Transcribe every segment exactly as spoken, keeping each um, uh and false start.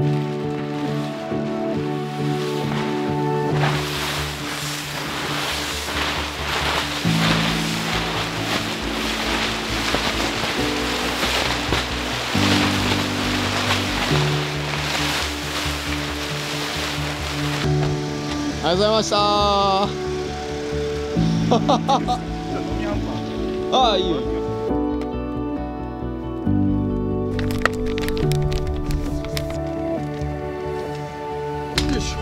ありがとうございました。ああ、いいよ。よいしょ。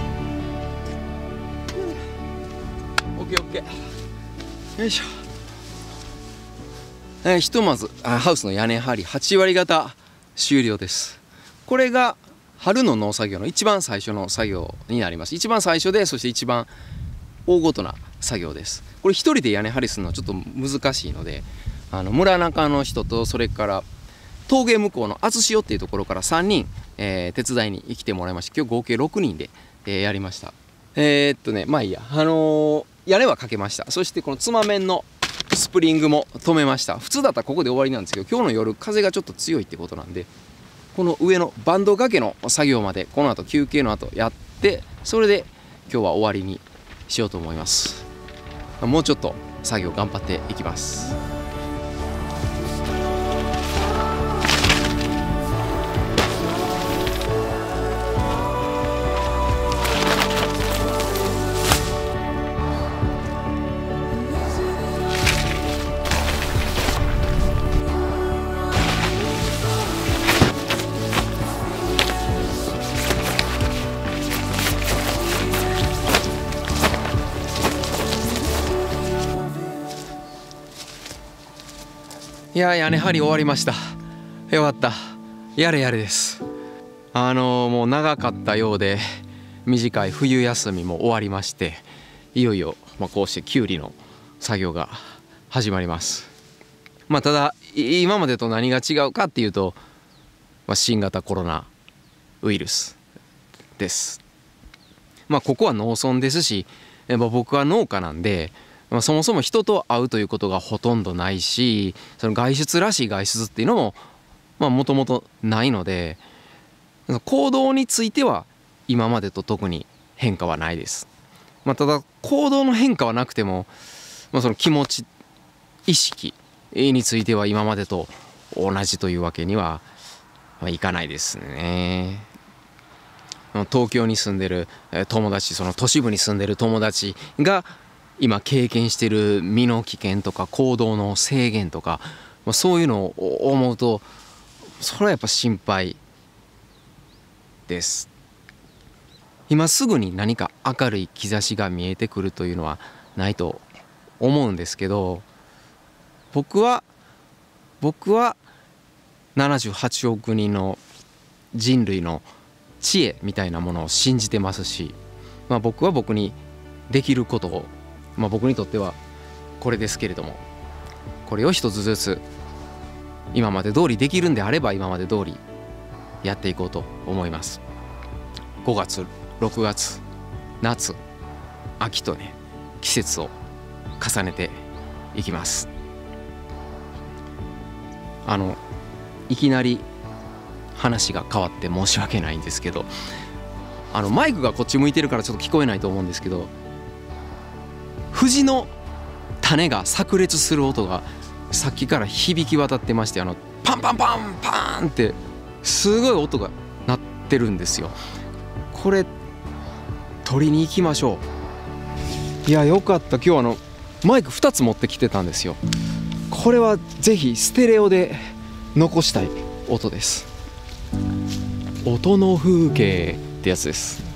オッケーオッケー。よいしょ。えー、ひとまずあハウスの屋根張りはちわり方終了です。これが春の農作業の一番最初の作業になります。一番最初で、そして一番大ごとな作業です。これ一人で屋根張りするのはちょっと難しいので、あの村中の人と、それから峠向こうの厚潮っていうところからさんにん、えー、手伝いに来てもらいまして、今日合計ろくにんで、えー、やりました。えー、っとねまあいいや、あのー、屋根はかけました。そしてこのつま面のスプリングも止めました。普通だったらここで終わりなんですけど、今日の夜風がちょっと強いってことなんで、この上のバンド掛けの作業までこの後休憩の後やって、それで今日は終わりにしようと思います。もうちょっと作業頑張っていきます。いやー、屋根張り終わりました。よかった。やれやれです。あのー、もう長かったようで、短い冬休みも終わりまして、いよいよ、まあ、こうしてキュウリの作業が始まります。まあ、ただ今までと何が違うかっていうと、まあ、新型コロナウイルスです。まあ、ここは農村ですし、まあ、僕は農家なんで、まあ、そもそも人と会うということがほとんどないし、その外出らしい外出っていうのももともとないので、行動については今までと特に変化はないです。まあ、ただ行動の変化はなくても、まあ、その気持ち意識については今までと同じというわけにはいかないですね。東京に住んでる友達、その都市部に住んでる友達が今経験している身の危険とか行動の制限とか、そういうのを思うと、それはやっぱ心配です。今すぐに何か明るい兆しが見えてくるというのはないと思うんですけど、僕は僕はななじゅうはちおくにんの人類の知恵みたいなものを信じてますし、まあ、僕は僕にできることを、まあ、僕にとってはこれですけれども、これを一つずつ今まで通りできるんであれば今まで通りやっていこうと思います。ごがつろくがつ夏秋とね、季節を重ねていきます。あのいきなり話が変わって申し訳ないんですけど、あのマイクがこっち向いてるからちょっと聞こえないと思うんですけど、藤の種が炸裂する音がさっきから響き渡ってまして、あのパンパンパンパンってすごい音が鳴ってるんですよ。これ取りに行きましょう。いやよかった。今日あのマイクふたつ持ってきてたんですよ。これはぜひステレオで残したい音です。音の風景ってやつです。